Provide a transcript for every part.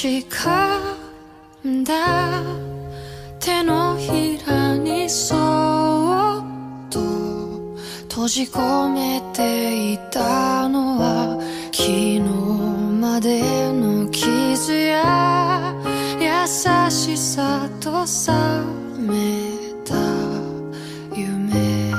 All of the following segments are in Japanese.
掴んだ手のひらにそっと閉じ込めていたのは昨日までの傷や優しさと覚めた夢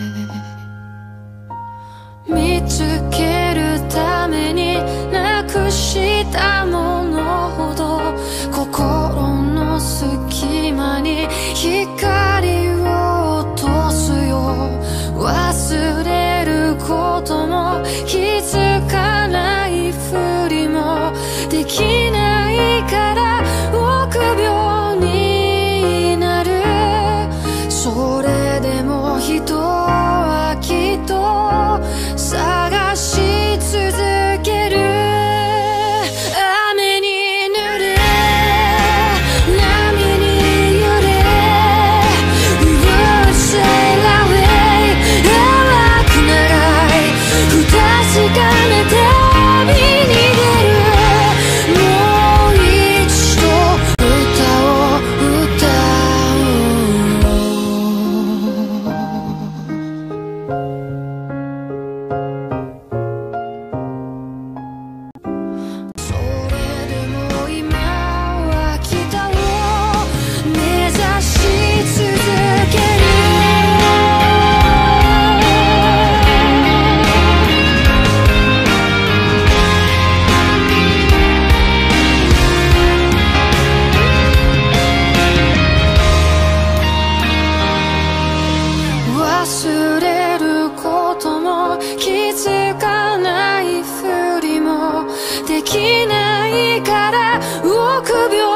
見つけるためになくしたものほど心の隙間に光を落とすよ忘れることも気づかないふりもできないから臆病になるそれでも人はきっと探し続ける雨に濡れ波に揺れ Words sail away 淡く長い不確かな旅に出るもう一度歌を歌それでも今は北を目指し続ける忘れることも気づかないふりもできないから臆病